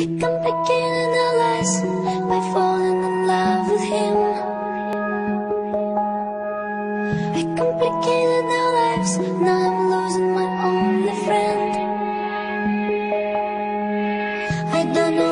I complicated our lives by falling in love with him. I complicated our lives, now I'm losing my only friend. I don't know